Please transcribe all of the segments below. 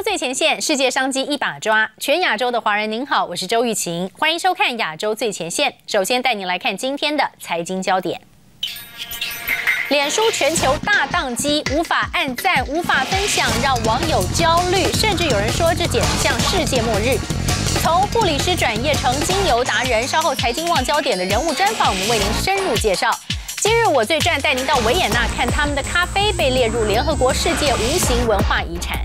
最前线，世界商机一把抓。全亚洲的华人您好，我是周玉琴，欢迎收看亚洲最前线。首先带您来看今天的财经焦点。脸书全球大宕机，无法按赞，无法分享，让网友焦虑，甚至有人说这简直像世界末日。从护理师转业成精油达人，稍后财经旺焦点的人物专访，我们为您深入介绍。今日我最赚带您到维也纳看他们的咖啡被列入联合国世界无形文化遗产。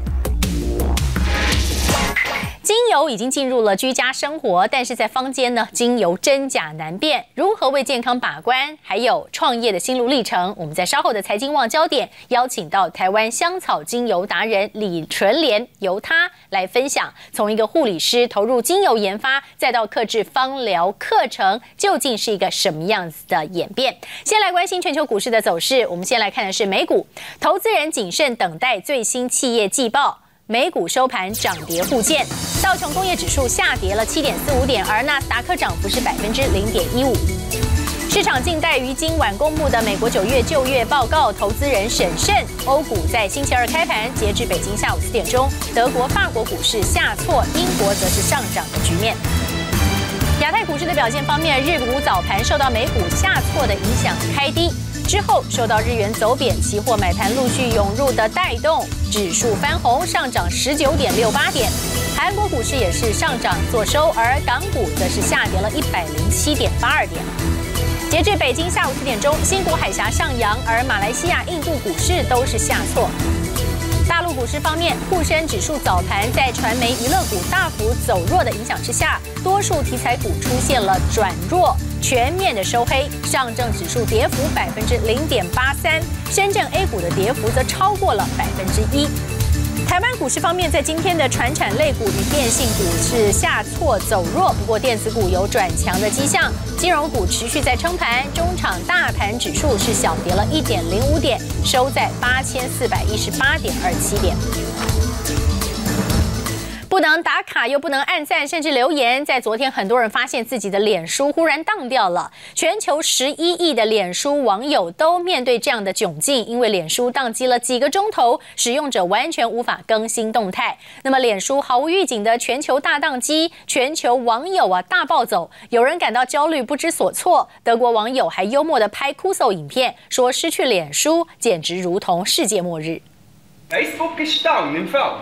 精油已经进入了居家生活，但是在坊间呢，精油真假难辨，如何为健康把关，还有创业的心路历程，我们在稍后的财经旺焦点邀请到台湾香草精油达人李纯莲，由他来分享，从一个护理师投入精油研发，再到客制芳疗课程，究竟是一个什么样子的演变？先来关心全球股市的走势，我们先来看的是美股，投资人谨慎等待最新企业季报。美股收盘涨跌互见，道琼工业指数下跌了7.45点，而纳斯达克涨幅是0.15%。市场静待于今晚公布的美国9月就业报告，投资人审慎。欧股在星期二开盘，截至北京下午4点钟，德国、法国股市下挫，英国则是上涨的局面。亚太股市的表现方面，日股早盘受到美股下挫的影响开低。之后受到日元走贬、期货买盘陆续涌入的带动，指数翻红，上涨19.68点。韩国股市也是上涨作收，而港股则是下跌了107.82点。截至北京下午4点钟，新国海峡上扬，而马来西亚、印度股市都是下挫。大陆股市方面，沪深指数早盘在传媒娱乐股大幅走弱的影响之下，多数题材股出现了转弱，全面的收黑。上证指数跌幅0.83%，深圳 A 股的跌幅则超过了1%。台湾股市方面，在今天的传产类股与电信股是下挫走弱，不过电子股有转强的迹象，金融股持续在撑盘。中场大盘指数是小跌了1.05点，收在8418.27点。不能打卡又不能按赞，甚至留言。在昨天，很多人发现自己的脸书忽然当掉了。全球11亿的脸书网友都面对这样的窘境，因为脸书宕机了几个钟头，使用者完全无法更新动态。那么，脸书毫无预警的全球大宕机，全球网友大暴走，有人感到焦虑不知所措。德国网友还幽默地拍哭诉影片，说失去脸书简直如同世界末日。 Facebook ist down im Feld.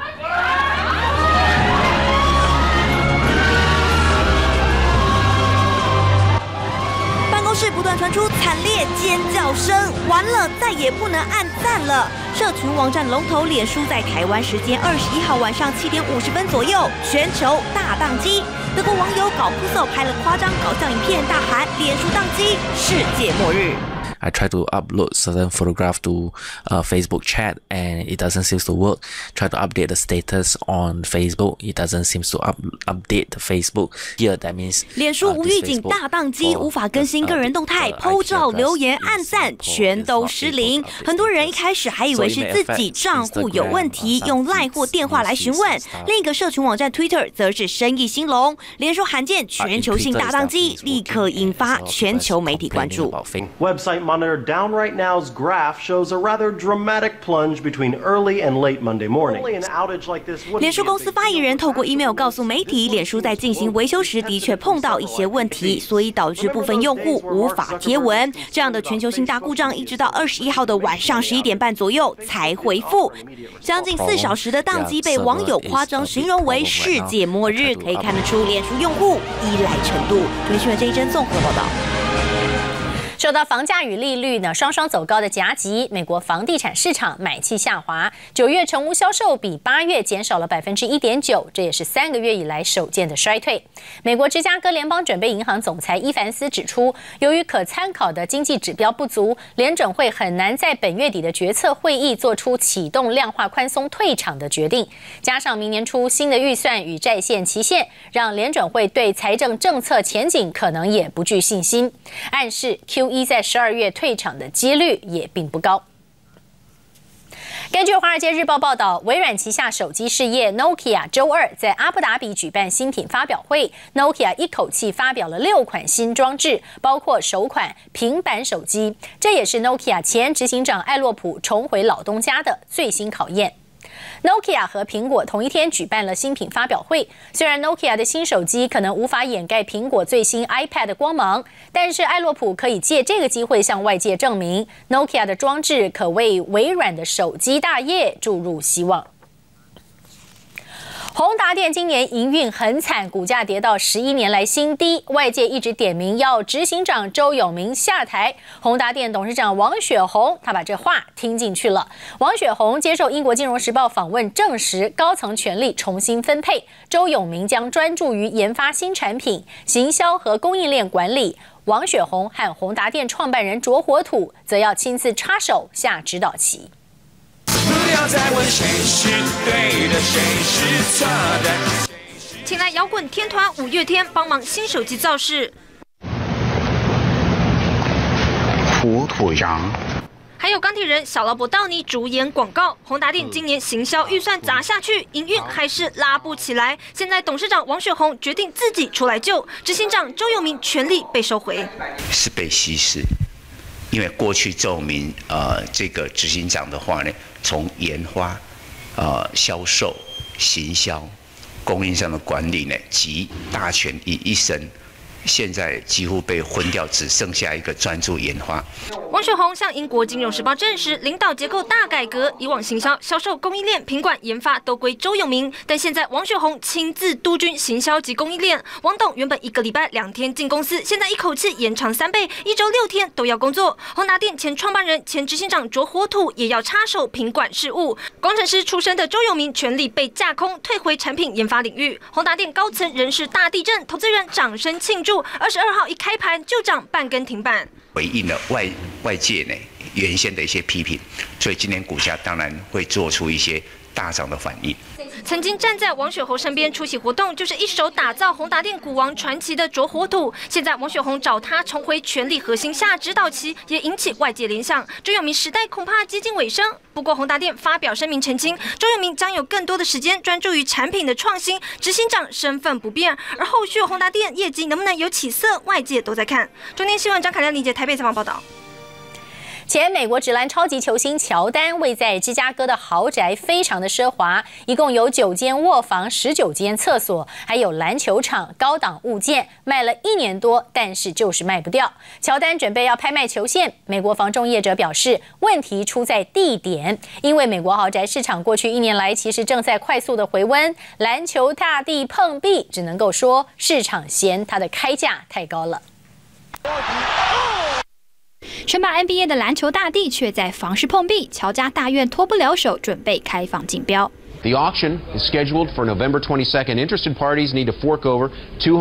办公室不断传出惨烈尖叫声，完了，再也不能按赞了。社群网站龙头脸书在台湾时间21号晚上7点50分左右，全球大宕机。德国网友搞哭诉，拍了夸张搞笑影片，大喊“脸书宕机，世界末日”。 I try to upload certain photograph to Facebook chat and it doesn't seem to work. Try to update the status on Facebook. It doesn't seem to update the Facebook. Here that means 脸书无预警大宕机，无法更新个人动态、po 照、留言、按赞，全都失灵。很多人一开始还以为是自己账户有问题，用 LINE 或电话来询问。另一个社群网站 Twitter 则是生意兴隆，脸书罕见全球性大宕机，立刻引发全球媒体关注。 Website Monitor Down Right Now's graph shows a rather dramatic plunge between early and late Monday morning. An outage like this 脸书公司发言人透过 email 告诉媒体，脸书在进行维修时的确碰到一些问题，所以导致部分用户无法贴文。这样的全球性大故障一直到21号的晚上11点半左右才恢复。将近4小时的宕机被网友夸张形容为世界末日，可以看得出脸书用户依赖程度。主持人这一针综合报道。 受到房价与利率双双走高的夹击，美国房地产市场买气下滑，9月成屋销售比8月减少了1.9%，这也是3个月以来首见的衰退。美国芝加哥联邦准备银行总裁伊凡斯指出，由于可参考的经济指标不足，联准会很难在本月底的决策会议做出启动量化宽松退场的决定。加上明年初新的预算与债券期限，让联准会对财政政策前景可能也不具信心，暗示 QE 在12月退场的几率也并不高。根据《华尔街日报》报道，微软旗下手机事业 Nokia 周二在阿布达比举办新品发表会 ，Nokia 一口气发表了6款新装置，包括首款平板手机，这也是 Nokia 前执行长艾洛普重回老东家的最新考验。 Nokia 和苹果同一天举办了新品发表会。虽然 Nokia 的新手机可能无法掩盖苹果最新 iPad 的光芒，但是艾洛普可以借这个机会向外界证明 ，Nokia 的装置可为微软的手机大业注入希望。宏达电今年营运很惨，股价跌到11年来新低，外界一直点名要执行长周永明下台。宏达电董事长王雪红，他把这话听进去了。王雪红接受英国金融时报访问，证实高层权力重新分配，周永明将专注于研发新产品、行销和供应链管理。王雪红和宏达电创办人卓火土则要亲自插手下指导棋。 不要再问谁是对的，谁是错的。 请来摇滚天团五月天帮忙新手机造势。 土土洋。 还有钢铁人小劳勃道尼主演广告，宏达电今年行销预算砸下去，营运还是拉不起来。现在董事长王雪红决定自己出来救，执行长周永明权力被收回， 是被稀释。因为过去周永明这个执行长的话呢，从研发、销售、行销、供应商的管理呢，集大权于一身。现在几乎被昏掉，只剩下一个专注研发。 王雪红向英国金融时报证实，领导结构大改革，以往行销、销售、供应链、品管、研发都归周永明，但现在王雪红亲自督军行销及供应链。王董原本1个礼拜2天进公司，现在一口气延长3倍，1周6天都要工作。宏达电前创办人、前执行长卓火土也要插手品管事务。工程师出身的周永明权力被架空，退回产品研发领域。宏达电高层人事大地震，投资人掌声庆祝。22号一开盘就涨半根停板， 回应了外界呢原先的一些批评，所以今年股价当然会做出一些大涨的反应。 曾经站在王雪红身边出席活动，就是一手打造宏达电股王传奇的卓火土。现在王雪红找他重回权力核心下指导棋，也引起外界联想。周永明时代恐怕接近尾声。不过宏达电发表声明澄清，周永明将有更多的时间专注于产品的创新，执行长身份不变。而后续宏达电业绩能不能有起色，外界都在看。中天新闻张凯亮、林杰台北采访报道。 前美国职篮超级球星乔丹位在芝加哥的豪宅非常的奢华，一共有9间卧房、19间厕所，还有篮球场、高档物件，卖了1年多，但是就是卖不掉。乔丹准备要拍卖球线，美国房仲业者表示，问题出在地点，因为美国豪宅市场过去1年来其实正在快速的回温，篮球大地碰壁，只能够说市场嫌它的开价太高了。 称霸 NBA 的篮球大帝却在房市碰壁，乔家大院脱不了手，准备开放竞标。 The auction is scheduled for November 22nd. Interested parties need to fork over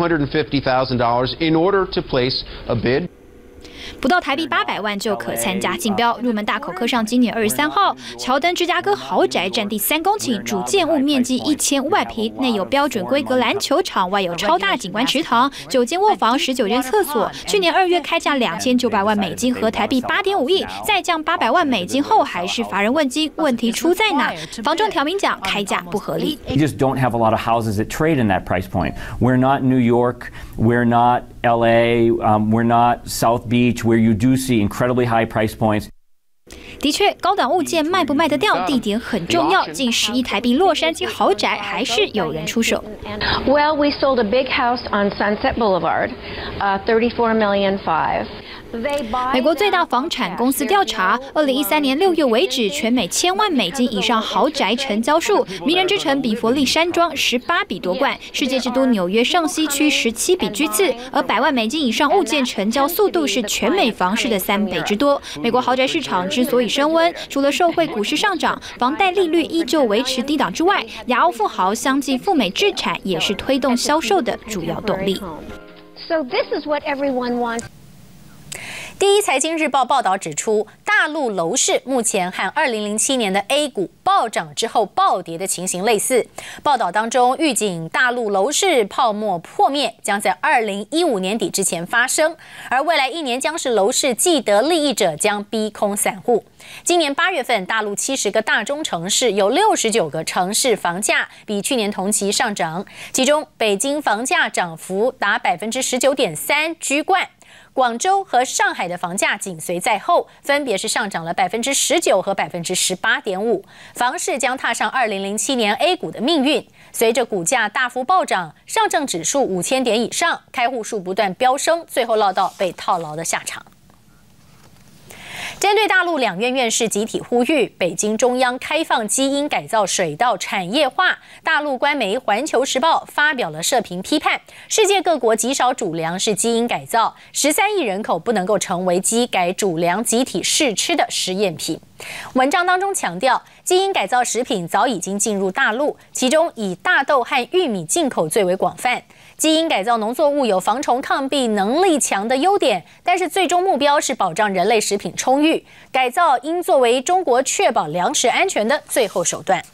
$250,000 in order to place a bid. 不到台币800万就可参加竞标，入门大口刻上今年23号，乔丹芝加哥豪宅占地3公顷，主建物面积1500平，内有标准规格篮球场，外有超大景观池塘，9间卧房，19间厕所。去年2月开价2900万美金，合台币8.5亿，再降800万美金后，还是乏人问津。问题出在哪？房仲挑明讲，开价不合理。 You just don't have a lot of houses that trade in that price point. We're not New York. We're not LA. We're not South Beach, where you do see incredibly high price points. 的确，高档物件卖不卖得掉，地点很重要。近10亿台币洛杉矶豪宅还是有人出手。 Well, we sold a big house on Sunset Boulevard, $34.5 million. 美国最大房产公司调查，2013年6月为止，全美1000万美金以上豪宅成交数，名人之城比佛利山庄18笔夺冠，世界之都纽约上西区17笔居次，而100万美金以上物件成交速度是全美房市的3倍之多。美国豪宅市场之所以升温，除了受惠股市上涨、房贷利率依旧维持低档之外，亚欧富豪相继赴美置产也是推动销售的主要动力。 So this is what everyone wants. 第一财经日报报道指出，大陆楼市目前和2007年的 A 股暴涨之后暴跌的情形类似。报道当中预警，大陆楼市泡沫破灭将在2015年底之前发生，而未来1年将是楼市既得利益者将逼空散户。今年8月份，大陆70个大中城市有69个城市房价比去年同期上涨，其中北京房价涨幅达19.3%，居冠。 广州和上海的房价紧随在后，分别是上涨了19%和18.5%。房市将踏上2007年 A 股的命运。随着股价大幅暴涨，上证指数5000点以上，开户数不断飙升，最后落到被套牢的下场。针对大陆两院院士集体呼吁北京中央开放基因改造水稻产业化，大陆官媒《环球时报》发表了社评批判：世界各国极少主粮是基因改造，13亿人口不能够成为基改主粮集体试吃的实验品。文章当中强调，基因改造食品早已经进入大陆，其中以大豆和玉米进口最为广泛。基因改造农作物有防虫抗病能力强的优点，但是最终目标是保障人类食品充裕。改造应作为中国确保粮食安全的最后手段。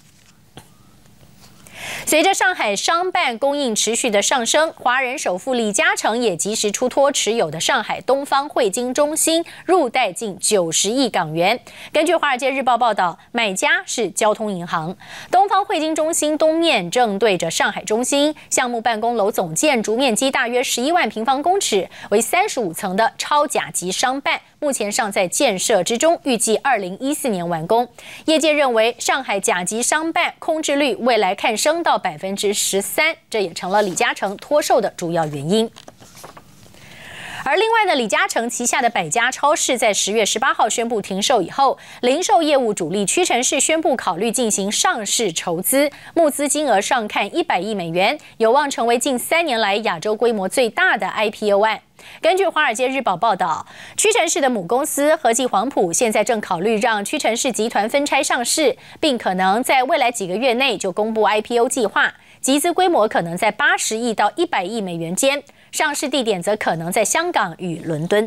随着上海商办供应持续的上升，华人首富李嘉诚也及时出脱持有的上海东方汇金中心入贷近90亿港元。根据《华尔街日报》报道，买家是交通银行。东方汇金中心东面正对着上海中心，项目办公楼总建筑面积大约11万平方公尺，为35层的超甲级商办。目前尚在建设之中，预计2014年完工。业界认为，上海甲级商办空置率未来看升到13%，这也成了李嘉诚脱售的主要原因。而另外呢，李嘉诚旗下的百家超市在10月18号宣布停售以后，零售业务主力屈臣氏宣布考虑进行上市筹资，募资金额上看100亿美元，有望成为近3年来亚洲规模最大的 IPO 案。根据《华尔街日报》报道，屈臣氏的母公司和记黄埔现在正考虑让屈臣氏集团分拆上市，并可能在未来几个月内就公布 IPO 计划，集资规模可能在80亿到100亿美元间，上市地点则可能在香港与伦敦。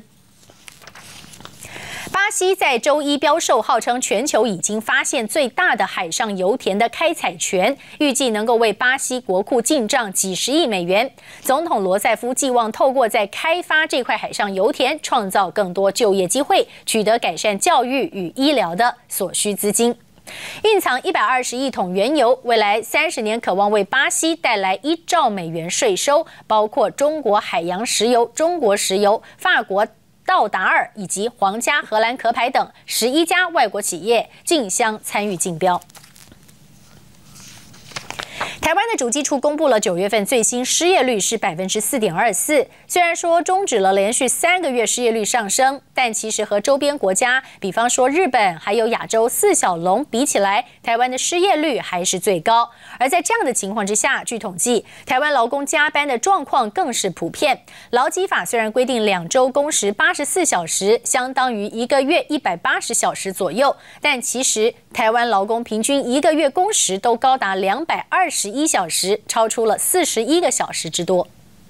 巴西在周一标售号称全球已经发现最大的海上油田的开采权，预计能够为巴西国库进账几十亿美元。总统罗塞夫寄望透过在开发这块海上油田，创造更多就业机会，取得改善教育与医疗的所需资金。蕴藏120亿桶原油，未来30年渴望为巴西带来1兆美元税收，包括中国海洋石油、中国石油、法国道达尔以及皇家荷兰壳牌等11家外国企业竞相参与竞标。台湾的主计处公布了9月份最新失业率是4.24%。虽然说终止了连续3个月失业率上升，但其实和周边国家，比方说日本还有亚洲4小龙比起来，台湾的失业率还是最高。而在这样的情况之下，据统计，台湾劳工加班的状况更是普遍。劳基法虽然规定2周工时84小时，相当于1个月180小时左右，但其实台湾劳工平均1个月工时都高达221小时，超出了41个小时之多。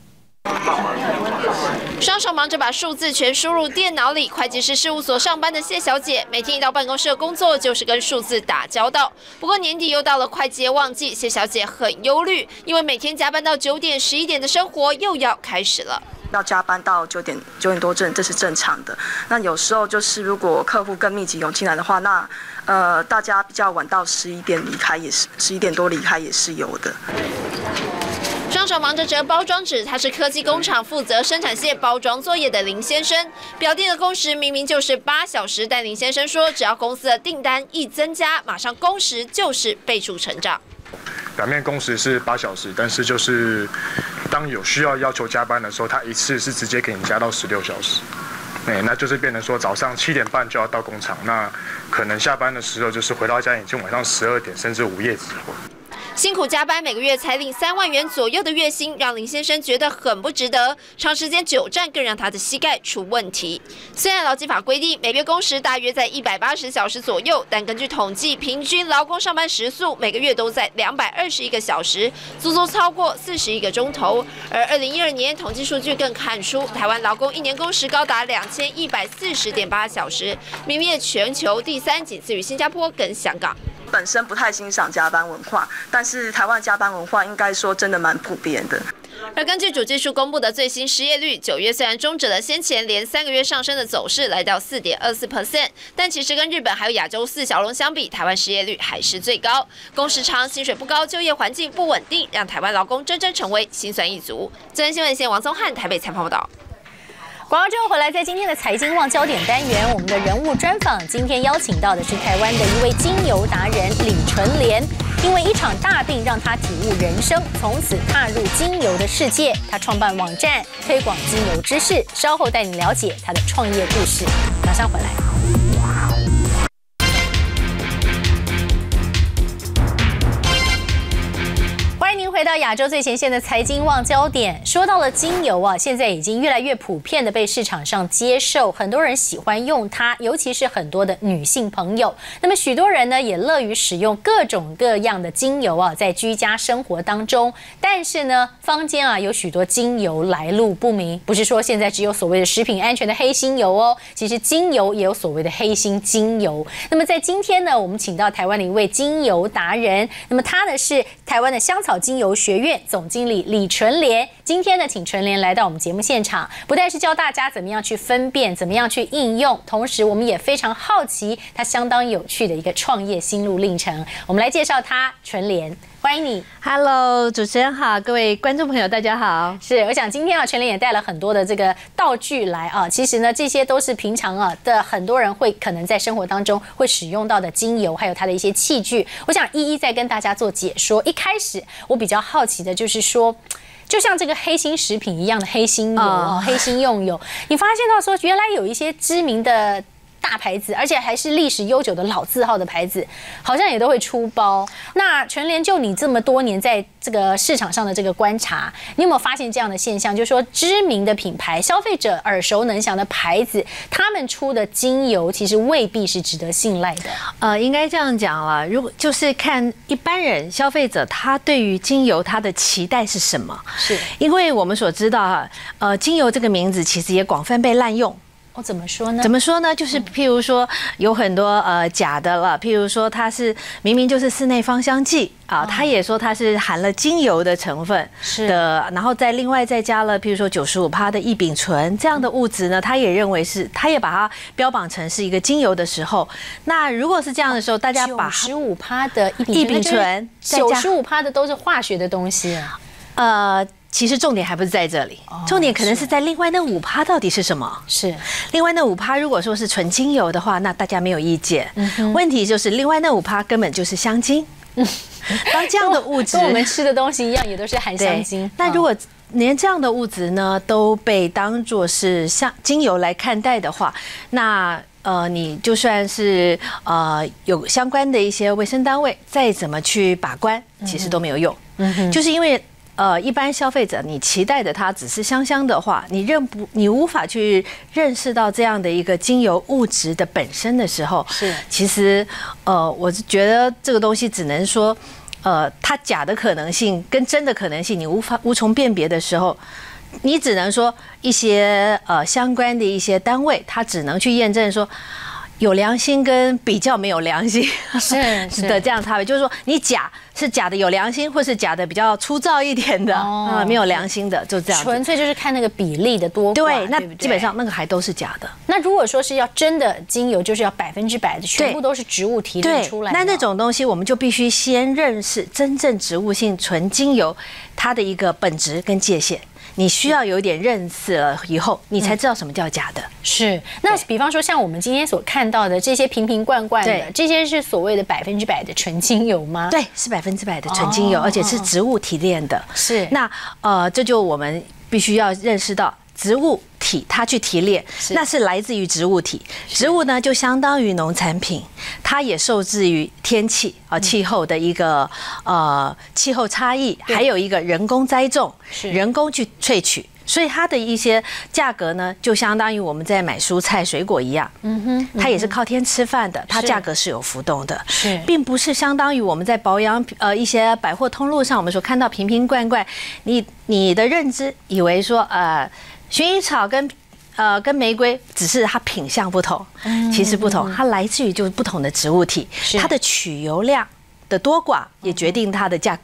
双手忙着把数字全输入电脑里，会计师事务所上班的谢小姐，每天一到办公室的工作就是跟数字打交道。不过年底又到了会计业旺季，谢小姐很忧虑，因为每天加班到9点、11点的生活又要开始了。 要加班到9点多这是正常的。那有时候就是如果客户更密集涌进来的话，那大家比较晚到11点离开也是11点多离开也是有的。 双手忙着折包装纸，他是科技工厂负责生产线包装作业的林先生。表定的工时明明就是8小时，但林先生说，只要公司的订单一增加，马上工时就是倍数成长。 表面工时是8小时，但是就是当有需要求加班的时候，他一次是直接给你加到16小时。那就是变成说早上7点半就要到工厂，那可能下班的时候就是回到家已经晚上12点，甚至午夜之后。 辛苦加班，每个月才领3万元左右的月薪，让林先生觉得很不值得。长时间久站更让他的膝盖出问题。虽然劳基法规定每月工时大约在180小时左右，但根据统计，平均劳工上班时速每个月都在221个小时，足足超过41个钟头。而2012年统计数据更看出，台湾劳工1年工时高达2140.8小时，名列全球第3，仅次于新加坡跟香港。 本身不太欣赏加班文化，但是台湾加班文化应该说真的蛮普遍的。 而根据主计处公布的最新失业率，9月虽然终止了先前连3个月上升的走势，来到4.24%，但其实跟日本还有亚洲4小龙相比，台湾失业率还是最高。工时长、薪水不高、就业环境不稳定，让台湾劳工真正成为心酸一族。资深新闻线王宗翰台北采访报道。 广告之后回来，在今天的财经旺焦点单元，我们的人物专访，今天邀请到的是台湾的一位精油达人李纯莲。因为一场大病让他体悟人生，从此踏入精油的世界。他创办网站，推广精油知识。稍后带你了解他的创业故事。马上回来。欢迎您回到亚洲最前线的财经旺焦点。说到了精油啊，现在已经越来越普遍的被市场上接受，很多人喜欢用它，尤其是很多的女性朋友。那么许多人呢也乐于使用各种各样的精油啊，在居家生活当中。但是呢，坊间啊有许多精油来路不明，不是说现在只有所谓的食品安全的黑心油哦，其实精油也有所谓的黑心精油。那么在今天呢，我们请到台湾的一位精油达人，那么他呢是台湾的香草精油学院总经理李纯莲。今天呢，请纯莲来到我们节目现场，不但是教大家怎么样去分辨，怎么样去应用，同时我们也非常好奇他相当有趣的一个创业心路历程。我们来介绍他，纯莲。欢迎你 ，Hello， 主持人好，各位观众朋友，大家好。 是，我想今天啊，纯莲也带了很多的这个道具来啊，其实呢，这些都是平常啊的很多人会可能在生活当中会使用到的精油，还有它的一些器具，我想一一再跟大家做解说。一开始我比较好奇的就是说，就像这个黑心食品一样的黑心油啊，黑心用油，你发现到说原来有一些知名的大牌子，而且还是历史悠久的老字号的牌子，好像也都会出包。那纯莲，就你这么多年在这个市场上的这个观察，你有没有发现这样的现象？就是说，知名的品牌、消费者耳熟能详的牌子，他们出的精油其实未必是值得信赖的。 应该这样讲了，如果就是看一般人消费者他对于精油他的期待是什么？ 是因为我们所知道精油这个名字其实也广泛被滥用。 怎么说呢？ 怎么说呢？就是譬如说有很多假的了，譬如说它是明明就是室内芳香剂啊，它也说它是含了精油的成分的，然后另外再加了譬如说95%的异丙醇这样的物质呢，它也认为是，它也把它标榜成是一个精油的时候，那如果是这样的时候，大家把 95%的异丙醇，95%的都是化学的东西其实重点还不是在这里，重点可能是在另外那5%到底是什么？ 是另外那5%如果说是纯精油的话，那大家没有意见。问题就是另外那5%根本就是香精。当这样的物质跟我们吃的东西一样，也都是含香精。 那如果连这样的物质呢都被当作是像精油来看待的话，那你就算是有相关的一些卫生单位再怎么去把关，其实都没有用。就是因为一般消费者你期待的它只是香香的话，你无法去认识到这样的一个精油物质的本身的时候，其实我是觉得这个东西只能说它假的可能性跟真的可能性你无从辨别的时候，你只能说一些相关的一些单位，它只能去验证说有良心跟比较没有良心是的这样差别，就是说你假是假的有良心，或是假的比较粗糙一点的没有良心的，就这样纯粹就是看那个比例的多寡。 对，那基本上那个还都是假的。 那如果说是要真的精油，就是要100%的全部都是植物提炼出来的。 那种东西我们就必须先认识真正植物性纯精油它的一个本质跟界限。你需要有点认识了以后，你才知道什么叫假的。 是，那比方说像我们今天所看到的这些瓶瓶罐罐的，这些是所谓的100%的纯精油吗？ 对，是100%的纯精油，而且是植物提炼的。 是， 那这就我们必须要认识到。植物体它去提炼，那是来自于植物体。植物呢，就相当于农产品，它也受制于天气气候的一个气候差异，还有一个人工栽种、人工去萃取。所以它的一些价格呢，就相当于我们在买蔬菜水果一样，它也是靠天吃饭的，它价格是有浮动的，并不是相当于我们在保养一些百货通路上我们所看到瓶瓶罐罐，你的认知以为说薰衣草跟玫瑰只是它品相不同，其实不同，它来自于就是不同的植物体，它的取油量的多寡也决定它的价格。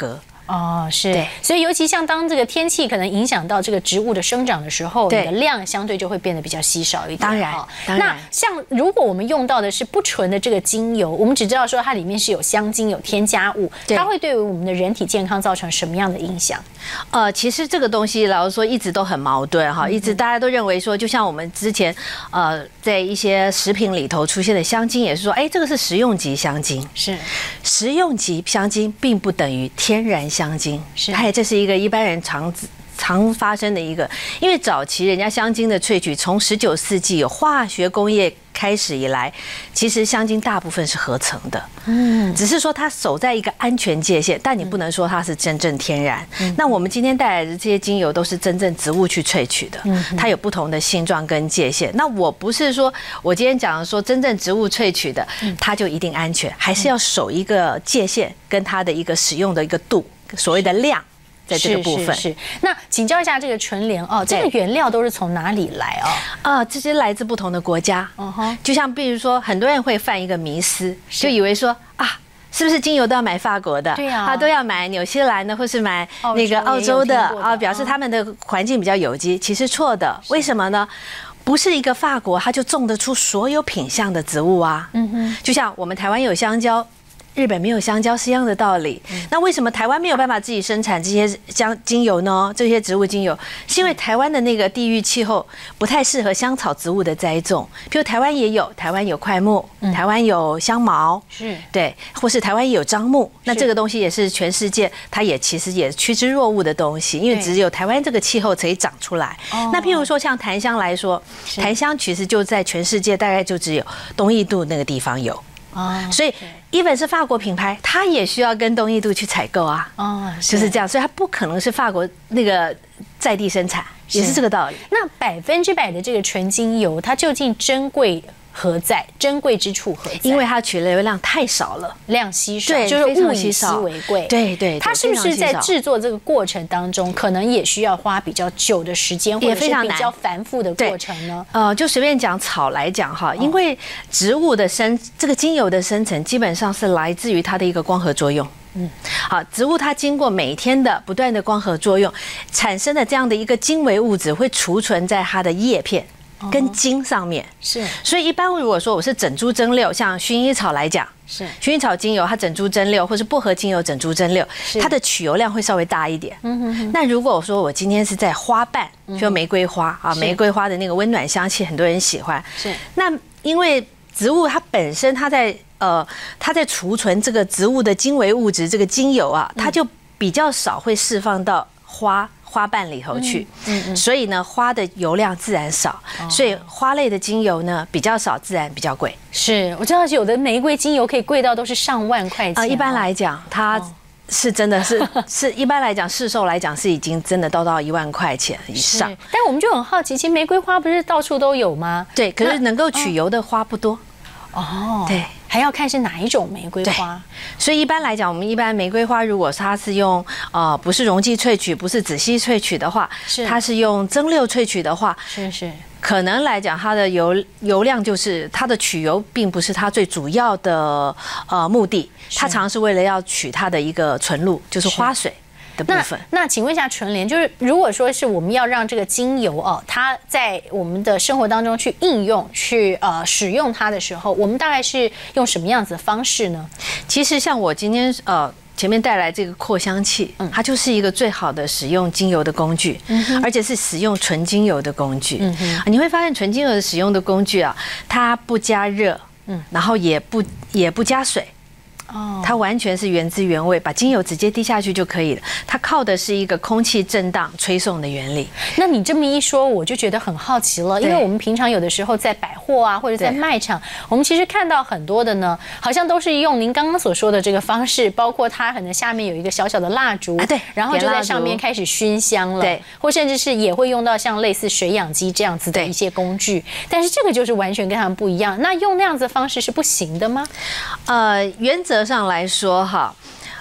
哦，是， 对， 所以尤其像当这个天气可能影响到这个植物的生长的时候，你对的量相对就会变得比较稀少一点。 当然，当然。 那像如果我们用到的是不纯的这个精油，我们只知道说它里面是有香精、有添加物，它会对于我们的人体健康造成什么样的影响？ 其实这个东西老实说一直都很矛盾哈，一直大家都认为说，就像我们之前在一些食品里头出现的香精，也是说，哎，这个是食用级香精， 是食用级香精并不等于天然香精，是，这是一个一般人常发生的一个，因为早期人家香精的萃取，从19世纪有化学工业开始以来，其实香精大部分是合成的，只是说它守在一个安全界限，但你不能说它是真正天然。那我们今天带来的这些精油都是真正植物去萃取的，它有不同的性状跟界限。那我不是说我今天讲的说真正植物萃取的，它就一定安全，还是要守一个界限跟它的一个使用的一个度，所谓的量。在这个部分是。那请教一下这个纯莲哦，这个原料都是从哪里来哦？ 这些来自不同的国家。就像比如说，很多人会犯一个迷思，就以为说是不是精油都要买法国的？ 对啊， 都要买纽西兰的，或是买那个澳洲的表示他们的环境比较有机。其实错的，为什么呢？不是一个法国，它就种得出所有品相的植物啊。就像我们台湾有香蕉。日本没有香蕉是一样的道理。那为什么台湾没有办法自己生产这些精油呢？这些植物精油，是因为台湾的那个地域气候不太适合香草植物的栽种。比如台湾也有，台湾有桧木，台湾有香茅，是对，或是台湾也有樟木。那这个东西也是全世界，它也其实也趋之若鹜的东西，因为只有台湾这个气候可以长出来。那譬如说像檀香来说，檀香其实就在全世界大概就只有东印度那个地方有。所以，even是法国品牌，它也需要跟东印度去采购啊。就是这样，所以它不可能是法国那个在地生产，也是这个道理。 那100%的这个纯精油，它究竟珍贵何在？珍贵之处何在？ 因为它取的量太少了， 量稀少， 对， 就是物以稀为贵。 对， 它是不是在制作这个过程当中，可能也需要花比较久的时间，或者是比较繁复的过程呢？ 就随便讲草来讲哈，因为植物的这个精油的生成，基本上是来自于它的一个光合作用。好，植物它经过每天的不断的光合作用，产生的这样的一个精微物质会储存在它的叶片跟茎上面。是，所以一般如果说我是整株蒸馏，像薰衣草来讲，是薰衣草精油它整株蒸馏，或是薄荷精油整株蒸馏，它的取油量会稍微大一点。那如果我说我今天是在花瓣，就玫瑰花玫瑰花的那个温暖香气，很多人喜欢。是，那因为植物它本身它在储存这个植物的精微物质，这个精油它就比较少会释放到花瓣里头去，所以呢，花的油量自然少，所以花类的精油呢比较少，自然比较贵。 是我知道有的玫瑰精油可以贵到都是上万块钱。 一般来讲，它是真的是一般来讲市售来讲是已经真的到1万块钱以上。 但我们就很好奇，其实玫瑰花不是到处都有吗？ 对，可是能够取油的花不多。对。 还要看是哪一种玫瑰花， 所以一般来讲，我们一般玫瑰花如果它是用不是溶剂萃取，不是仔细萃取的话，它是用蒸馏萃取的话，可能来讲它的油量就是它的取油并不是它最主要的目的，它常是为了要取它的一个纯露，就是花水。的部分。 那请问一下纯莲，就是如果说是我们要让这个精油哦，它在我们的生活当中去应用、去使用它的时候，我们大概是用什么样子的方式呢？ 其实像我今天前面带来这个扩香器，它就是一个最好的使用精油的工具，而且是使用纯精油的工具。你会发现纯精油的使用的工具啊，它不加热，然后也不加水。它完全是原汁原味，把精油直接滴下去就可以了。它靠的是一个空气震荡吹送的原理。 那你这么一说，我就觉得很好奇了，因为我们平常有的时候在百货啊，或者在卖场，我们其实看到很多的呢，好像都是用您刚刚所说的这个方式，包括它可能下面有一个小小的蜡烛，对，然后就在上面开始熏香了，对，或甚至是也会用到像类似水养机这样子的一些工具。但是这个就是完全跟他们不一样。那用那样子的方式是不行的吗？ 原则上来说哈，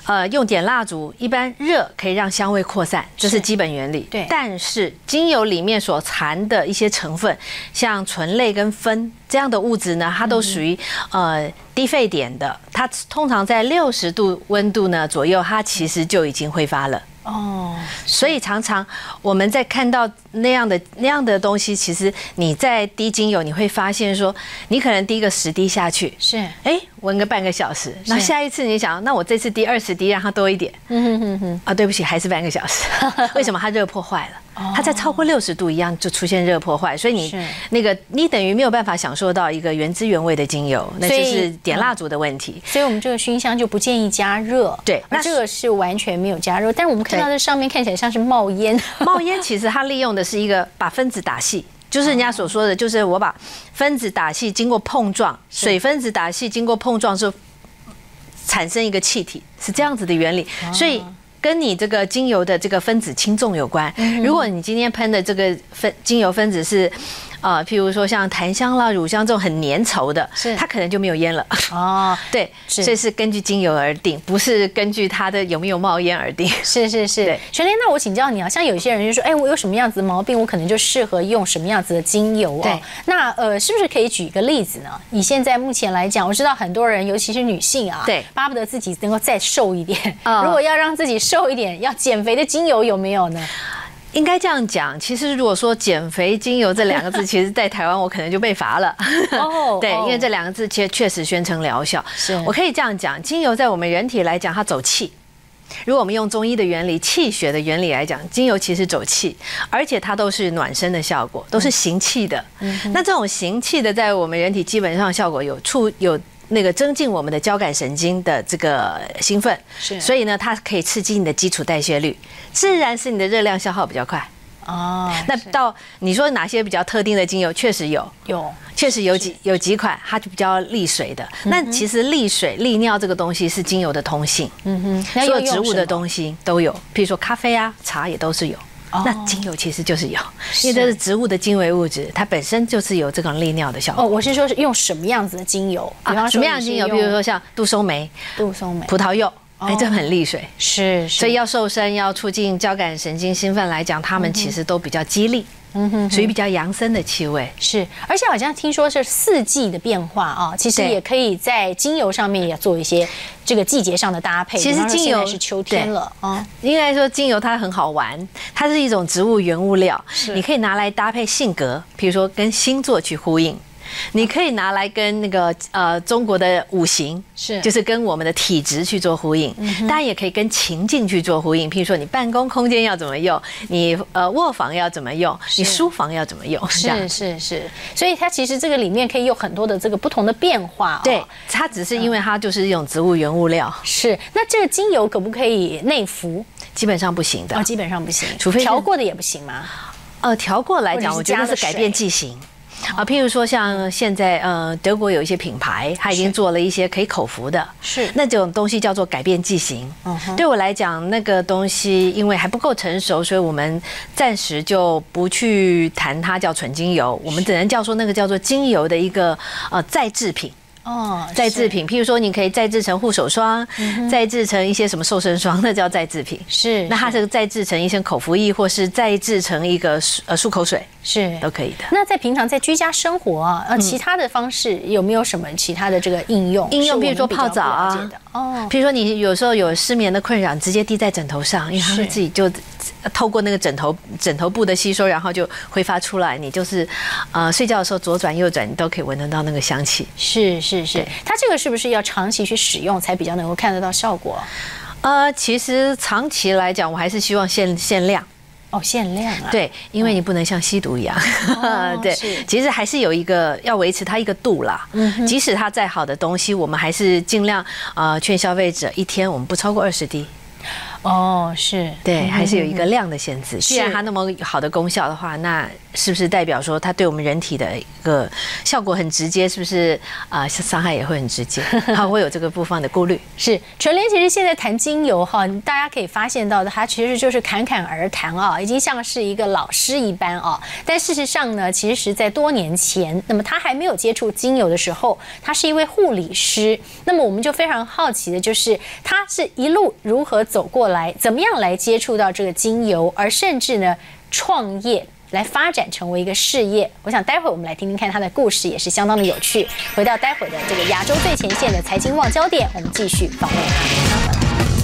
用点蜡烛，一般热可以让香味扩散，这是基本原理。 对， 但是精油里面所含的一些成分，像醇类跟酚这样的物质呢，它都属于低沸点的，它通常在60度温度呢左右，它其实就已经挥发了。 哦， 所以常常我们在看到那样的东西，其实你在滴精油，你会发现说，你可能滴个10滴下去， 是， 闻个半个小时，那下一次你想，那我这次滴20滴，让它多一点，对不起，还是半个小时，为什么它热破坏了？它在超过60度一样就出现热破坏，所以你等于没有办法享受到一个原汁原味的精油，那就是点蜡烛的问题。 所以我们这个熏香就不建议加热， 对， 那这个是完全没有加热，但我们看到这上面看起来像是冒烟， 冒烟其实它利用的是一个把分子打细。就是人家所说的，就是我把分子打细，经过碰撞，水分子打细经过碰撞之后，产生一个气体，是这样子的原理。所以跟你这个精油的这个分子轻重有关。如果你今天喷的这个精油分子是譬如说像檀香啦、乳香这种很粘稠的，它可能就没有烟了。哦，对，所以是根据精油而定，不是根据它的有没有冒烟而定。 是。全联，那我请教你啊，像有些人就说，我有什么样子的毛病，我可能就适合用什么样子的精油哦。对，那是不是可以举一个例子呢？以现在目前来讲，我知道很多人，尤其是女性啊，对，巴不得自己能够再瘦一点。如果要让自己瘦一点，要减肥的精油有没有呢？ 应该这样讲，其实如果说减肥精油这2个字，其实在台湾我可能就被罚了。对，因为这2个字确实宣称疗效。我可以这样讲，精油在我们人体来讲，它走气。如果我们用中医的原理、气血的原理来讲，精油其实走气，而且它都是暖身的效果，都是行气的。那这种行气的，在我们人体基本上效果有那个增进我们的交感神经的这个兴奋，所以呢，它可以刺激你的基础代谢率，自然是你的热量消耗比较快。那到你说哪些比较特定的精油，确实确实有几款，它就比较利水的。那其实利水、利尿这个东西是精油的通性，所有植物的东西都有，譬如说咖啡啊、茶也都是有。那精油其实就是有，因为这是植物的精微物质，它本身就是有这种利尿的效果。 我是说是用什么样子的精油？比方说什么样的精油？比如说像杜松莓、葡萄柚，这很利水。 是， 所以要瘦身、要促进交感神经兴奋来讲，它们其实都比较激励。属于比较养生的气味。 是，而且好像听说是4季的变化啊，其实也可以在精油上面也做一些这个季节上的搭配。 其实精油是秋天了啊， 应该说精油它很好玩，它是一种植物原物料，你可以拿来搭配性格，比如说跟星座去呼应。你可以拿来跟那个中国的五行就是跟我们的体质去做呼应，当然也可以跟情境去做呼应。譬如说你办公空间要怎么用，你卧房要怎么用，你书房要怎么用， 是，所以它其实这个里面可以有很多的这个不同的变化。 对，它只是因为它就是一种植物原物料。 是，那这个精油可不可以内服？ 基本上不行的。 基本上不行， 除非调过的也不行吗？ 调过来讲，我觉得是改变剂型。譬如说像现在德国有一些品牌，它已经做了一些可以口服的，那种东西叫做改变剂型。对我来讲，那个东西因为还不够成熟，所以我们暂时就不去谈它叫纯精油，我们只能叫说那个叫做精油的一个再制品。再制品，譬如说你可以再制成护手霜，再制成一些什么瘦身霜，那叫再制品。是，那它是再制成一些口服液，或是再制成一个漱口水，都可以的。 那在平常在居家生活啊，其他的方式有没有什么其他的这个应用？ 比如说泡澡啊，譬如说你有时候有失眠的困扰，直接滴在枕头上，因为它会自己就透过那个枕头部的吸收，然后就挥发出来。你就是睡觉的时候左转右转，你都可以闻得到那个香气。 是，它这个是不是要长期去使用才比较能够看得到效果？ 其实长期来讲，我还是希望限量。 限量啊！ 对，因为你不能像吸毒一样。对，其实还是有一个要维持它一个度啦。即使它再好的东西，我们还是尽量劝消费者一天我们不超过20滴。 哦，是对，还是有一个量的限制。既然它那么好的功效的话，那是不是代表说它对我们人体的一个效果很直接？是不是伤害也会很直接？它会有这个部分的顾虑。 是纯联其实现在谈精油哈，大家可以发现到的，它其实就是侃侃而谈啊，已经像是一个老师一般啊。但事实上呢，其实在多年前，那么他还没有接触精油的时候，他是一位护理师。那么我们就非常好奇的就是，他是一路如何走过来，怎么样来接触到这个精油，而甚至呢创业来发展成为一个事业。我想待会我们来听听看他的故事，也是相当的有趣。回到待会的这个亚洲最前线的财经旺焦点，我们继续访问他。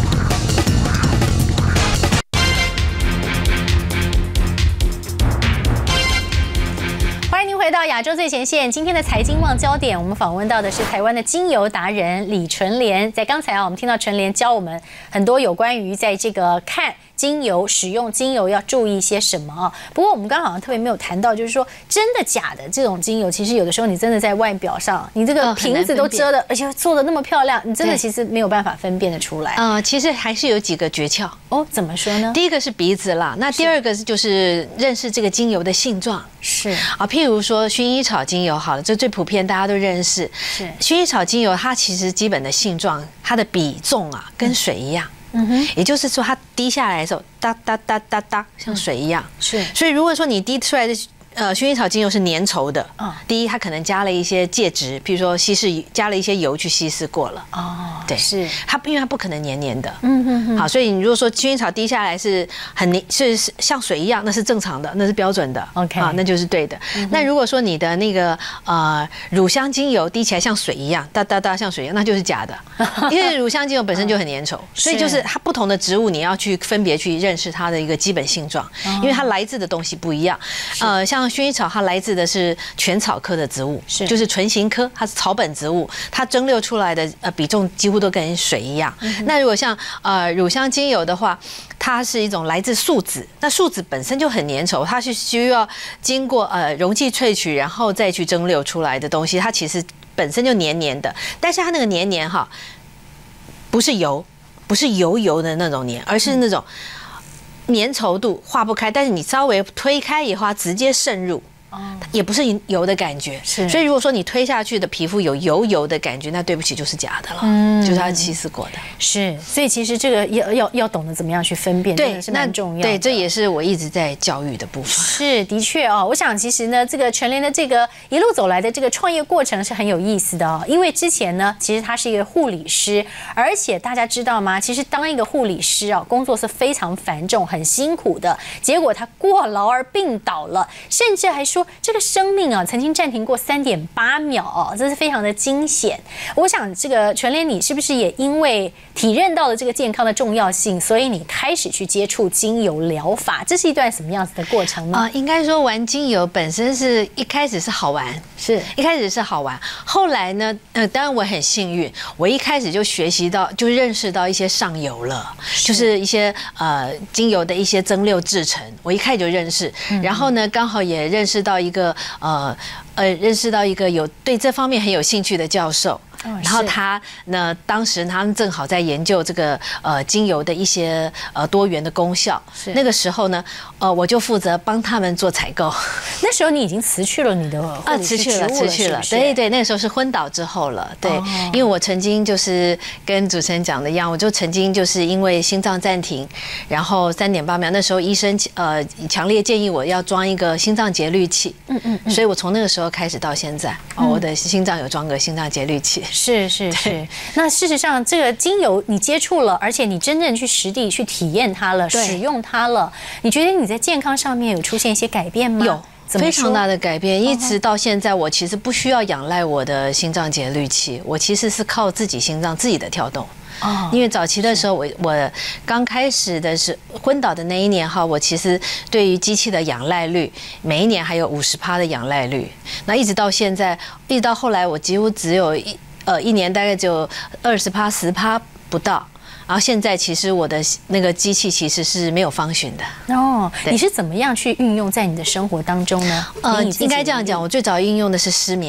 欢迎您回到亚洲最前线。今天的财经旺焦点，我们访问到的是台湾的精油达人李纯莲。在刚才我们听到纯莲教我们很多有关于在这个看精油、使用精油要注意一些什么啊？不过我们刚刚好像特别没有谈到，就是说真的假的这种精油，其实有的时候你真的在外表上，你这个瓶子都遮的，而且做的那么漂亮，你真的其实没有办法分辨得出来。 其实还是有几个诀窍哦。怎么说呢？ 第一个是鼻子啦，那第二个就是认识这个精油的性状。 是譬如说薰衣草精油好了，这最普遍，大家都认识。是薰衣草精油，它其实基本的性状，它的比重跟水一样。也就是说，它滴下来的时候，哒哒哒哒哒，像水一样。是，所以如果说你滴出来的薰衣草精油是粘稠的，第一，它可能加了一些介质，比如说稀释，加了一些油去稀释过了。哦，对，是它，因为它不可能黏黏的。好，所以你如果说薰衣草滴下来是是像水一样，那是正常的，那是标准的。OK， 那就是对的。那如果说你的那个乳香精油滴起来像水一样，哒哒哒像水一样，那就是假的，因为乳香精油本身就很粘稠，所以就是它不同的植物你要去分别去认识它的一个基本性状，因为它来自的东西不一样。像薰衣草它来自的是犬草科的植物，就是唇形科，它是草本植物，它蒸馏出来的比重几乎都跟水一样。那如果像乳香精油的话，它是一种来自树脂，那树脂本身就很粘稠，它是需要经过溶剂萃取，然后再去蒸馏出来的东西，它其实本身就黏黏的，但是它那个黏黏哈，不是油，不是油的那种黏，而是那种粘稠度化不开，但是你稍微推开以后，它直接渗入。也不是油的感觉，所以如果说你推下去的皮肤有油的感觉，那对不起就是假的了，就是它稀释过的。是， 所以其实这个要懂得怎么样去分辨，真的是蛮重要的。 对，这也是我一直在教育的部分。 是，的确哦，我想其实呢，这个纯莲的这个一路走来的这个创业过程是很有意思的哦，因为之前呢，其实他是一个护理师，而且大家知道吗？其实当一个护理师啊，工作是非常繁重、很辛苦的。结果他过劳而病倒了，甚至还说这个生命啊，曾经暂停过3.8秒哦，这是非常的惊险。我想这个纯莲，你是不是也因为体认到了这个健康的重要性，所以你开始去接触精油疗法？这是一段什么样子的过程呢？ 应该说玩精油本身是一开始是好玩，一开始是好玩。后来呢，当然我很幸运，我一开始就学习到，就认识到一些上游了，就是一些精油的一些蒸馏制成，我一开始就认识。然后呢，刚好也认识到一个认识到一个有对这方面很有兴趣的教授。然后他呢，当时他们正好在研究这个精油的一些多元的功效。那个时候呢，我就负责帮他们做采购。 那时候你已经辞去了你的辞去了，对，那个时候是昏倒之后了。对，因为我曾经就是跟主持人讲的一样，我就曾经就是因为心脏暂停，然后3.8秒，那时候医生强烈建议我要装一个心脏节律器。所以我从那个时候开始到现在，我的心脏有装个心脏节律器。 是。那事实上，这个精油你接触了，而且你真正去实地去体验它了，使用它了，你觉得你在健康上面有出现一些改变吗？ 有。非常大的改变，一直到现在，我其实不需要仰赖我的心脏节律器，我其实是靠自己心脏自己的跳动。因为早期的时候，我刚开始的是昏倒的那一年哈，我其实对于机器的仰赖率，每一年还有50%的仰赖率。那一直到现在，一直到后来，我几乎只有一年大概只有20%、10%不到。然后现在其实我的那个机器其实是没有function的哦。你是怎么样去运用在你的生活当中呢？ 应该这样讲，我最早运用的是失眠。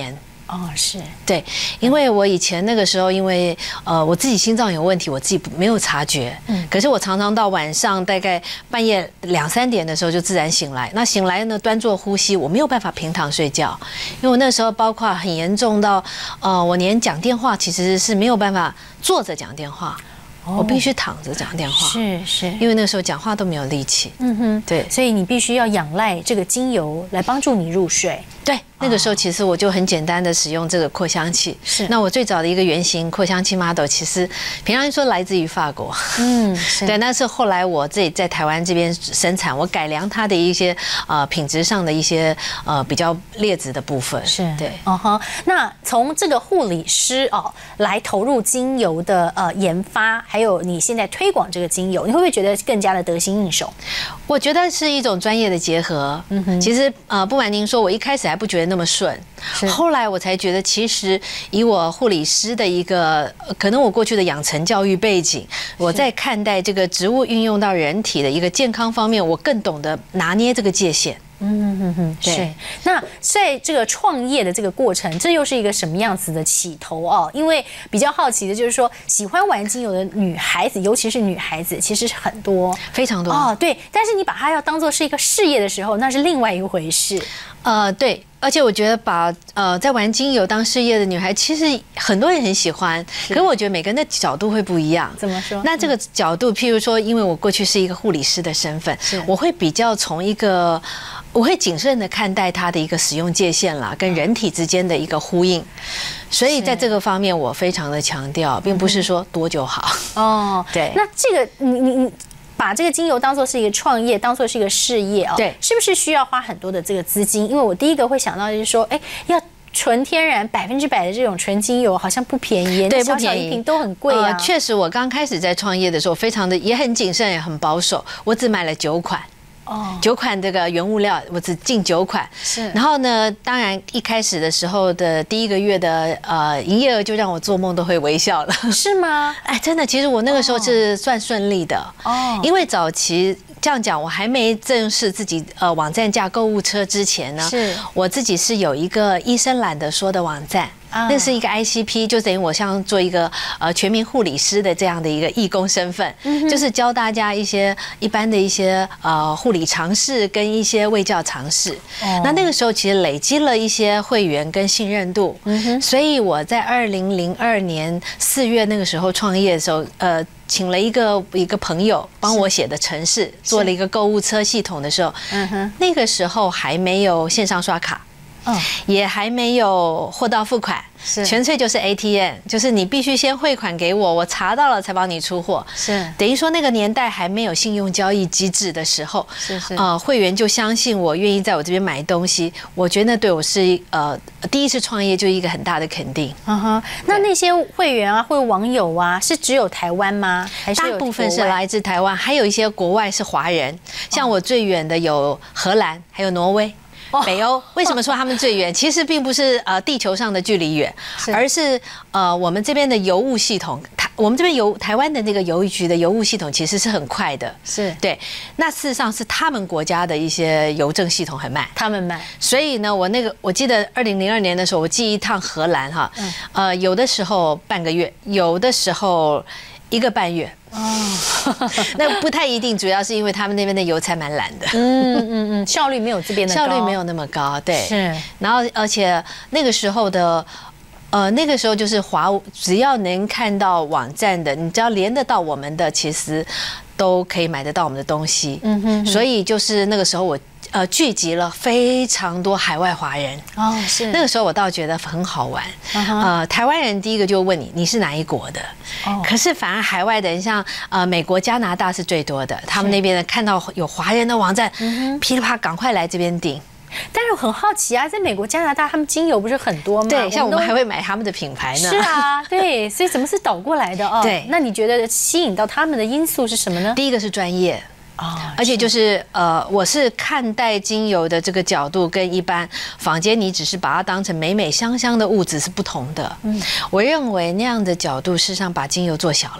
哦，是对，因为我以前那个时候，因为我自己心脏有问题，我自己没有察觉，可是我常常到晚上大概半夜2、3点的时候就自然醒来。那醒来呢，端坐呼吸，我没有办法平躺睡觉，因为我那时候包括很严重到我连讲电话其实是没有办法坐着讲电话。我必须躺着讲电话， 是， 因为那时候讲话都没有力气。对， 所以你必须要仰赖这个精油来帮助你入睡。 对，那个时候其实我就很简单的使用这个扩香器。 是， 那我最早的一个原型扩香器 model， 其实平常说来自于法国。对，那是后来我自己在台湾这边生产，我改良它的一些品质上的一些比较劣质的部分。 是， 对， 那从这个护理师来投入精油的研发，还有你现在推广这个精油，你会不会觉得更加的得心应手？ 我觉得是一种专业的结合。其实不瞒您说，我一开始还不觉得那么顺，后来我才觉得，其实以我护理师的一个可能我过去的养成教育背景，我在看待这个植物运用到人体的一个健康方面，我更懂得拿捏这个界限。 是。那在这个创业的这个过程，这又是一个什么样子的起头哦？因为比较好奇的就是说，喜欢玩精油的女孩子，尤其是女孩子，其实是很多， 非常多哦。对，但是你把它要当做是一个事业的时候，那是另外一回事。 对。而且我觉得把在玩精油当事业的女孩，其实很多人很喜欢，可是我觉得每个人的角度会不一样。 怎么说？ 那这个角度，譬如说，因为我过去是一个护理师的身份，我会比较从一个，我会谨慎的看待它的一个使用界限啦，跟人体之间的一个呼应。所以在这个方面，我非常的强调，并不是说多就好。对。 那这个你。把这个精油当作是一个创业，当作是一个事业对， 是不是需要花很多的这个资金？因为我第一个会想到就是说，要纯天然100%的这种纯精油，好像不便宜， 对，不便宜， 一瓶都很贵啊。 确实，我刚开始在创业的时候，非常的也很谨慎，也很保守，我只买了9款。9款这个原物料，我只进9款。 是。 然后呢，当然一开始的时候的第1个月的营业额就让我做梦都会微笑了。 是吗？ 哎，真的，其实我那个时候是算顺利的。因为早期这样讲，我还没正式自己网站架购物车之前呢，我自己是有一个医生懒得说的网站。那是一个 ICP， 就等于我像做一个全民护理师的这样的一个义工身份，就是教大家一些一般的一些护理常识跟一些卫教常识。那个时候其实累积了一些会员跟信任度，所以我在2002年4月那个时候创业的时候，请了一个朋友帮我写的程式，做了一个购物车系统的时候，那个时候还没有线上刷卡。也还没有货到付款，纯粹就是 ATM， 就是你必须先汇款给我，我查到了才帮你出货。等于说那个年代还没有信用交易机制的时候，会员就相信我，愿意在我这边买东西，我觉得那对我是第一次创业就一个很大的肯定。 那些会员啊，或网友啊，是只有台湾吗？还是大部分是来自台湾，还有一些国外是华人，像我最远的有荷兰，还有挪威。北欧为什么说他们最远？其实并不是地球上的距离远，而是我们这边的邮务系统，我们这边台湾的那个邮局的邮务系统其实是很快的，对。那事实上是他们国家的一些邮政系统很慢， 他们慢。 所以呢，我记得2002年的时候，我寄一趟荷兰哈，有的时候半个月，有的时候1个半月。那不太一定，主要是因为他们那边的邮差蛮懒的， 效率没有这边的高， 效率没有那么高，对。 是。 然后而且那个时候的那个时候就是只要能看到网站的，你只要连得到我们的，其实都可以买得到我们的东西。所以就是那个时候我聚集了非常多海外华人。 是。 那个时候我倒觉得很好玩。台湾人第一个就问你是哪一国的？可是反而海外的人，像美国、加拿大是最多的，他们那边看到有华人的网站，噼里啪赶快来这边订。 但是我很好奇啊，在美国、加拿大，他们精油不是很多吗？ 对，像我们还会买他们的品牌呢。 是啊，对，所以怎么是倒过来的哦？ 对， 那你觉得吸引到他们的因素是什么呢？ 第一个是专业。而且就是我是看待精油的这个角度跟一般坊间你只是把它当成美美香香的物质是不同的。我认为那样的角度事实上把精油做小了。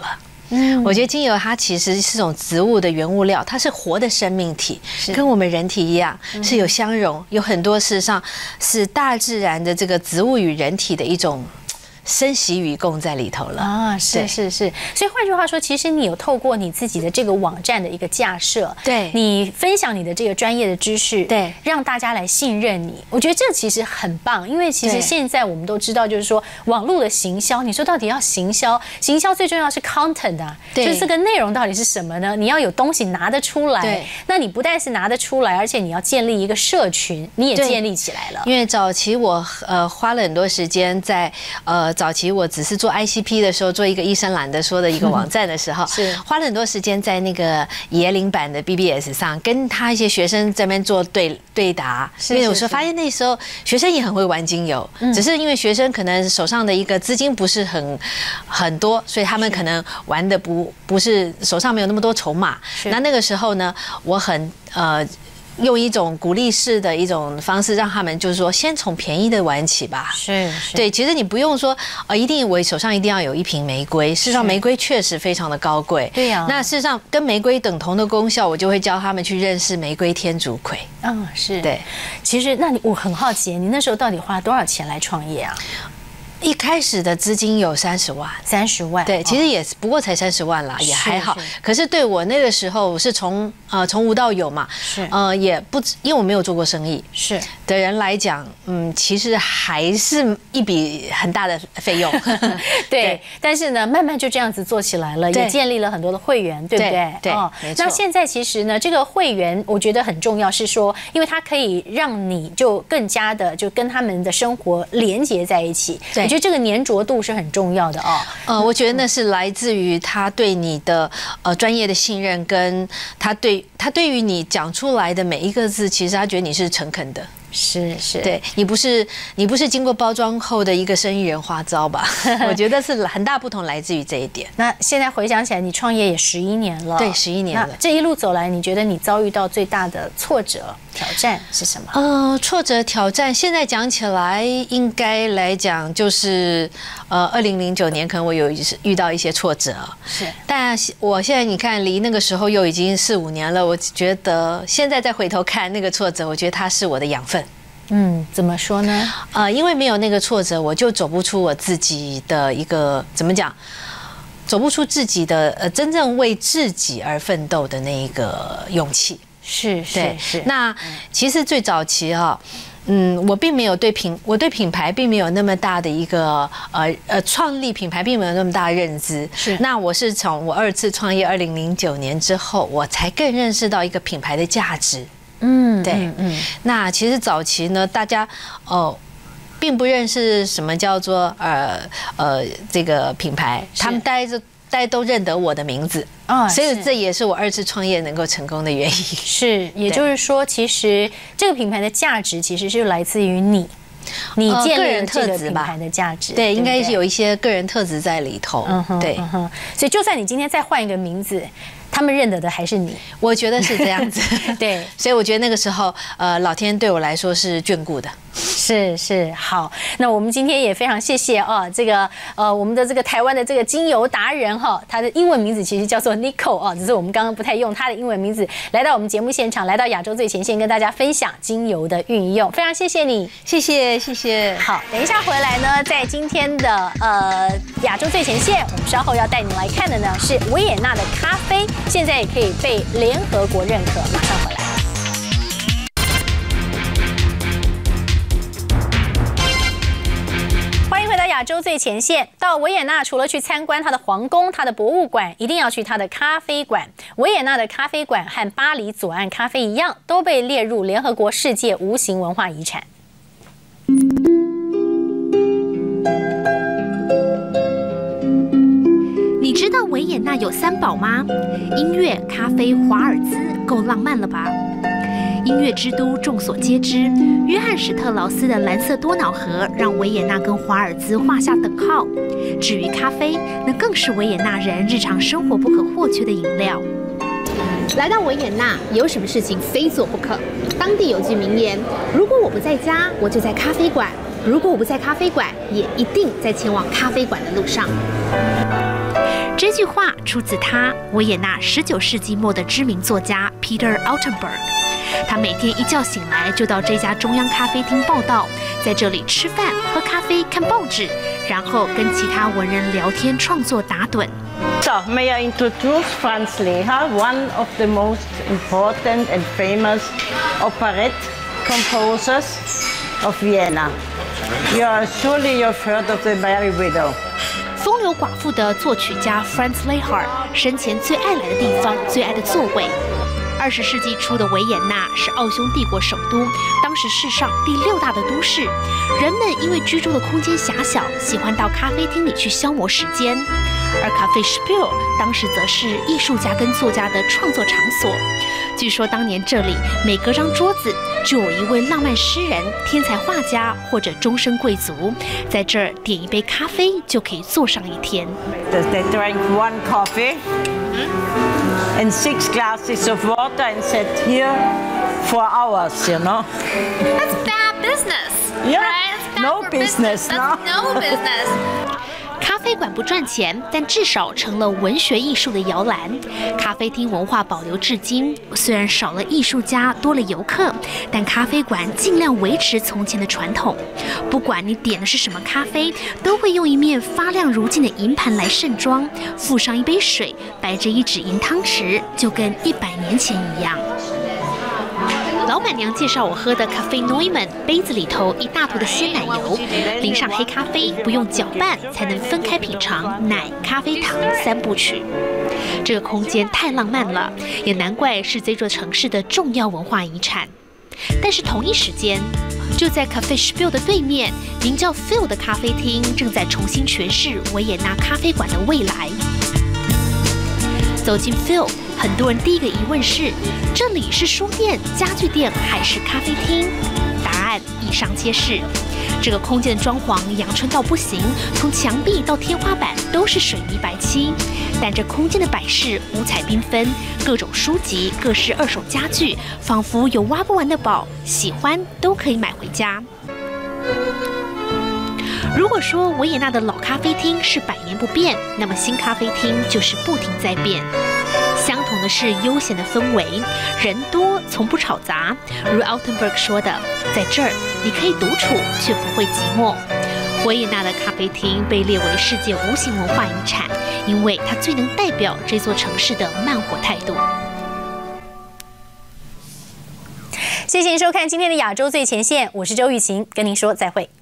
我觉得精油它其实是种植物的原物料，它是活的生命体，跟我们人体一样是有相容，有很多事实上是大自然的这个植物与人体的一种生息与共在里头了啊，是。所以换句话说，其实你有透过你自己的这个网站的一个架设， 对， 你分享你的这个专业的知识， 对，让大家来信任你。我觉得这其实很棒，因为其实现在我们都知道，就是说网络的行销，你说到底要行销最重要是 content 啊，就是这个内容到底是什么呢？你要有东西拿得出来， 对， 那你不但是拿得出来，而且你要建立一个社群，你也建立起来了。 因为早期我花了很多时间在早期我只是做 ICP 的时候，做一个医生懒得说的一个网站的时候，是花了很多时间在那个椰林版的 BBS 上，跟他一些学生在那边做对答。因为我说发现那时候学生也很会玩精油，只是因为学生可能手上的一个资金不是很多，所以他们可能玩的不是手上没有那么多筹码。那个时候呢，我很用一种鼓励式的一种方式，让他们就是说，先从便宜的玩起吧。是对，其实你不用说一定我手上一定要有一瓶玫瑰。事实上，玫瑰确实非常的高贵。对呀。那事实上，跟玫瑰等同的功效，我就会教他们去认识玫瑰天竺葵。 是。 对。 其实，我很好奇，你那时候到底花了多少钱来创业啊？ 一开始的资金有30万 ，30万， 对，其实也不过才30万啦，也还好。可是对我那个时候，我是从无到有嘛，是也不因为我没有做过生意，是的人来讲，其实还是一笔很大的费用。 对，但是呢，慢慢就这样子做起来了，也建立了很多的会员，对不对？ 对，没错。 那现在其实呢，这个会员我觉得很重要，是说，因为它可以让你就更加的就跟他们的生活连结在一起。我觉得这个粘着度是很重要的哦。 我觉得那是来自于他对你的专业的信任，跟他对于你讲出来的每一个字，其实他觉得你是诚恳的。是，对你不是经过包装后的一个生意人花招吧？我觉得是很大不同，来自于这一点。 那现在回想起来，你创业也11年了， 对，11年了。 这一路走来，你觉得你遭遇到最大的挫折挑战是什么？ 挫折挑战，现在讲起来，应该来讲就是2009年，可能我有遇到一些挫折，是。但我现在你看，离那个时候又已经4、5年了，我觉得现在再回头看那个挫折，我觉得它是我的养分。 怎么说呢？ 因为没有那个挫折，我就走不出我自己的一个怎么讲，走不出自己的真正为自己而奋斗的那一个勇气。是。那其实最早期我并没有我对品牌并没有那么大的一个创立品牌并没有那么大的认知。是。那我是从我2次创业2009年之后，我才更认识到一个品牌的价值。对，那其实早期呢，大家并不认识什么叫做这个品牌，他们大家都认得我的名字所以这也是我2次创业能够成功的原因。 是，也就是说，其实这个品牌的价值其实是来自于你建立了这个品牌的价值。 对，应该是有一些个人特质在里头。对， 所以就算你今天再换一个名字，他们认得的还是你， 我觉得是这样子。 对， 所以我觉得那个时候，老天对我来说是眷顾的。 是好，那我们今天也非常谢谢这个我们的这个台湾的这个精油达人他的英文名字其实叫做 Nicole 只是我们刚刚不太用他的英文名字，来到我们节目现场，来到亚洲最前线，跟大家分享精油的运用，非常谢谢你， 谢谢。 好，等一下回来呢，在今天的亚洲最前线，我们稍后要带您来看的呢是维也纳的咖啡，现在也可以被联合国认可，马上回来。亚洲最前线，到维也纳除了去参观它的皇宫、它的博物馆，一定要去它的咖啡馆。维也纳的咖啡馆和巴黎左岸咖啡一样，都被列入联合国世界无形文化遗产。 你知道维也纳有3宝吗？音乐、咖啡、华尔兹，够浪漫了吧？音乐之都众所皆知，约翰史特劳斯的蓝色多瑙河让维也纳跟华尔兹画下等号。至于咖啡，那更是维也纳人日常生活不可或缺的饮料。 来到维也纳，有什么事情非做不可？当地有句名言：如果我不在家，我就在咖啡馆；如果我不在咖啡馆，也一定在前往咖啡馆的路上。 这这句话出自他维也纳19世纪末的知名作家 Peter Altenburg。他每天一觉醒来就到这家中央咖啡厅报道，在这里吃饭、喝咖啡、看报纸，然后跟其他文人聊天、创作打盹。 So, may I introduce Franz Lehár, one of the most important and famous operette composers of Vienna. Surely you've heard of the Merry Widow. 风流寡妇的作曲家 Franz Lehár 生前最爱来的地方、最爱的座位。20世纪初的维也纳是奥匈帝国首都，当时世上第6大的都市。人们因为居住的空间狭小，喜欢到咖啡厅里去消磨时间。而 Café Spiel 当时则是艺术家跟作家的创作场所。据说当年这里每隔张桌子就有一位浪漫诗人、天才画家或者终身贵族，在这儿点一杯咖啡就可以坐上一天。 They drank one coffee and 6 glasses of water and sat here for hours, you know. That's bad business. Yeah, right? No business. That's no business. 咖啡馆不赚钱，但至少成了文学艺术的摇篮。咖啡厅文化保留至今，虽然少了艺术家，多了游客，但咖啡馆尽量维持从前的传统。不管你点的是什么咖啡，都会用一面发亮如镜的银盘来盛装，附上一杯水，摆着一纸银汤匙，就跟100年前一样。老板娘介绍我喝的 Café Neumann 杯子里头一大坨的鲜奶油，淋上黑咖啡，不用搅拌才能分开品尝奶、咖啡、糖3部曲。这个空间太浪漫了，也难怪是这座城市的重要文化遗产。但是同一时间，就在 Café Spiel 的对面，名叫 Phil 的咖啡厅正在重新诠释维也纳咖啡馆的未来。走进 Phil， 很多人第一个疑问是：这里是书店、家具店还是咖啡厅？答案以上皆是。这个空间的装潢阳春到不行，从墙壁到天花板都是水泥白漆。但这空间的摆饰五彩缤纷，各种书籍、各式二手家具，仿佛有挖不完的宝，喜欢都可以买回家。如果说维也纳的老咖啡厅是100年不变，那么新咖啡厅就是不停在变。相同的是悠闲的氛围，人多从不吵杂。如 Altenburg 说的，在这儿你可以独处，却不会寂寞。维也纳的咖啡厅被列为世界无形文化遗产，因为它最能代表这座城市的慢活态度。 谢谢您收看今天的亚洲最前线，我是周雨晴，跟您说再会。